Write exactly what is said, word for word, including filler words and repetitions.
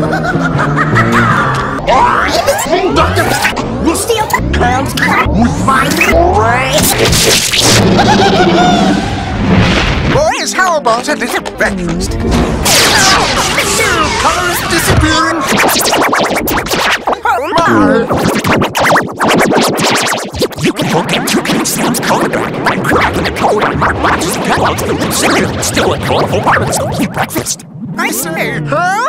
You steal pearls with my brains. Boys, how about a little breakfast? Colors disappearing. Oh my! You can forget you can sound cold. I'm cracking the code. My watch is cut out. Cereal still a cold for breakfast. I say, huh?